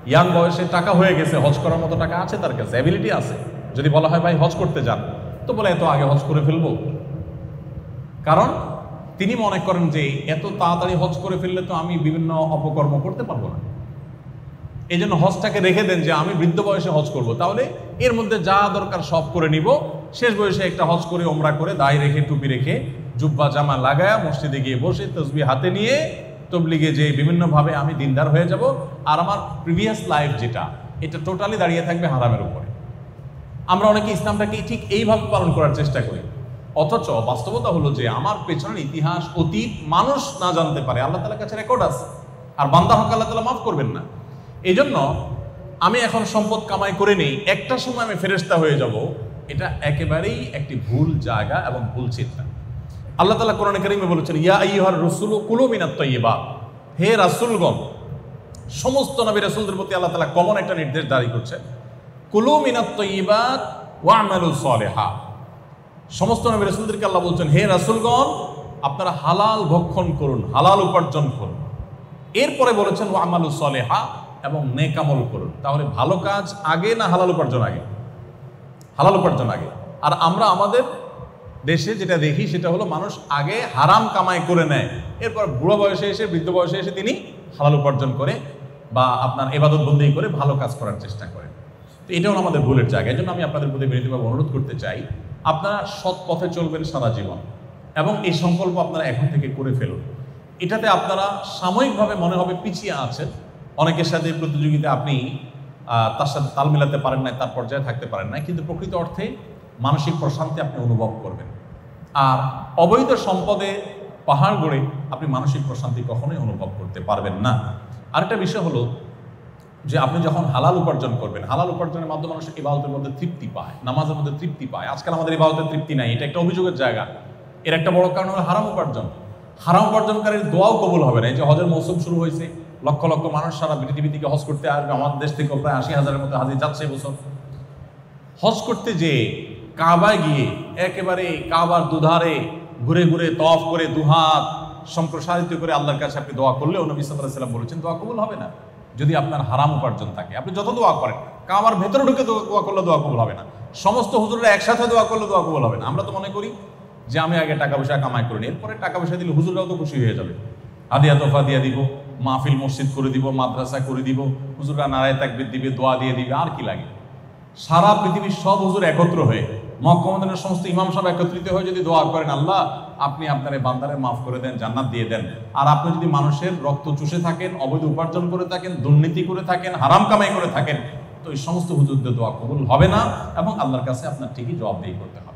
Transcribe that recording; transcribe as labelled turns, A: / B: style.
A: Young বয়সে টাকা হয়ে গেছে, হজ করার মতো টাকা আছে তার কাছে, অ্যাবিলিটি আছে, যদি বলা হয় ভাই হজ করতে যান, তো বলে এত আগে হজ করে ফেলবো। কারণ তিনি মনে করেন যে এত তাড়াতাড়ি হজ করে ফেললে তো আমি বিভিন্ন অপকর্ম করতে পারবো না, এই জন্য হজটাকে রেখে দেন যে আমি বৃদ্ধ বয়সে হজ করব, তাহলে এর মধ্যে যা দরকার সব করে নিব, শেষ বয়সে একটা হজ করে ওমরা করে দাড়ি রেখে টুপি রেখে জুব্বা জামা লাগায়া মসজিদে গিয়ে বসে তসবিহ হাতে নিয়ে তবলিগে যে বিভিন্নভাবে আমি দিনদার হয়ে যাব, আর আমার প্রিভিয়াস লাইফ যেটা এটা টোটালি দাঁড়িয়ে থাকবে হারামের উপরে। আমরা অনেকে ইসলামটাকে ঠিক এইভাবে পালন করার চেষ্টা করি, অথচ বাস্তবতা হলো যে আমার পেছনের ইতিহাস অতীত মানুষ না জানতে পারে, আল্লাহ তাআলার কাছে রেকর্ড আছে, আর বান্দা হক আল্লাহ তাআলা মাফ করবেন না। এই জন্য আমি এখন সম্পদ কামাই করে নেই, একটা সময় আমি ফেরেশতা হয়ে যাব, এটা একেবারেই একটি ভুল জায়গা এবং ভুল চিন্তা। আল্লাহ তাআলা কোরআনে কারীমে বলেছেন, ইয়া আইয়ুহার রাসূলু কুলু মিনাত তাইয়্যিবাত, হে রাসূলগণ, সমস্ত নবী রাসূলদের প্রতি আল্লাহ তাআলা কমন একটা নির্দেশ জারি করছেন, কুলু মিনাত তাইয়্যিবাত ওয়া আমালু সলিহা। সমস্ত নবী রাসূলদেরকে আল্লাহ বলছেন, হে রাসূলগণ, আপনারা হালাল ভক্ষণ করুন, হালাল উপার্জন করুন। এরপরে বলেছেন ওয়া আমালু সলিহা, এবং নেক আমল করুন। তাহলে ভালো কাজ আগে না হালাল উপার্জন আগে? হালাল উপার্জন আগে। আর আমরা আমাদের দেশে যেটা দেখি সেটা হলো মানুষ আগে হারাম কামাই করে নেয়, এরপর বুড়ো বয়সে এসে বৃদ্ধ বয়সে এসে তিনি হালাল উপার্জন করে বা আপনার ইবাদত বন্দেগী করে ভালো কাজ করার চেষ্টা করেন। তো এটাও আমাদের ভুলের জায়গা। এই জন্য আমি আপনাদের প্রতি বিনীতভাবে অনুরোধ করতে চাই, আপনারা সৎ পথে চলবেন সারা জীবন, এবং এই সংকল্প আপনারা এখন থেকে করে ফেলুন। এটাতে আপনারা সাময়িকভাবে মনে হবে পিছিয়ে আছেন, অনেকের সাথে প্রতিযোগিতা আপনি তার সাথে তাল মিলাতে পারেন নাই, তার পর্যায়ে থাকতে পারেন নাই, কিন্তু প্রকৃত অর্থে মানসিক প্রশান্তি আপনি অনুভব করবেন। আর অবৈধ সম্পদে পাহাড় গড়ে আপনি মানসিক প্রশান্তি কখনোই অনুভব করতে পারবেন না। আরেকটা বিষয় হলো যে আপনি যখন হালাল উপার্জন করবেন, হালাল উপার্জনের মাধ্যমে মানুষ ইবাদতের মধ্যে তৃপ্তি পায়, নামাজের মধ্যে তৃপ্তি পায়। আজকাল আমাদের ইবাদতের তৃপ্তি নাই, এটা একটা অভিযোগের জায়গা। এর একটা বড় কারণ হলো হারাম উপার্জন। হারাম উপার্জনকারীর দোয়াও কবুল হবে না। এই যে হজের মৌসুম শুরু হয়েছে, লক্ষ লক্ষ মানুষ সারা পৃথিবী থেকে হজ করতে আসবে, আমাদের দেশ থেকে প্রায় 80,000-এর মতো হাজি যাচ্ছে এবছর। হজ করতে যে কাবায় গিয়ে একেবারে কাবার দুধারে ঘুরে ঘুরে তওয়াফ করে দুহাত সম্প্রসারিত করে আল্লাহর কাছে আপনি দোয়া করলেও নবী সাল্লাল্লাহু আলাইহি ওয়াসাল্লাম বলেছেন দোয়া কবুল হবে না যদি আপনার হারাম উপার্জন থাকে। আপনি যত দোয়া করেন, কাবার ভেতরে ঢুকে দোয়া করলে দোয়া কবুল হবে না, সমস্ত হুজুররা একসাথে দোয়া করলে দোয়া কবুল হবে না। আমরা তো মনে করি যে আমি আগে টাকা পয়সা কামাই করিনি, এরপরে টাকা পয়সা দিলে হুজুররাও তো খুশি হয়ে যাবে, হাদিয়া তোফা দিয়ে দিব, মাহফিল মসজিদ করে দিব, মাদ্রাসা করে দিব, হুজুররা নারায়ে তাকবীর দিবে, দোয়া দিয়ে দিবে, আর কি লাগে। সারা পৃথিবীর সব হুজুর একত্র হয়ে, মক্কা মদিনার সমস্ত ইমাম সাহেব একত্রিত হয়ে যদি দোয়া করেন, আল্লাহ আপনি আপনার বান্দারে মাফ করে দেন, জান্নাত দিয়ে দেন, আর আপনি যদি মানুষের রক্ত চুষে থাকেন, অবৈধ উপার্জন করে থাকেন, দুর্নীতি করে থাকেন, হারাম কামাই করে থাকেন, তো এই সমস্ত হুজুরদের দোয়া কবুল হবে না, এবং আল্লাহর কাছে আপনার ঠিকই জবাবদিহি করতে হবে।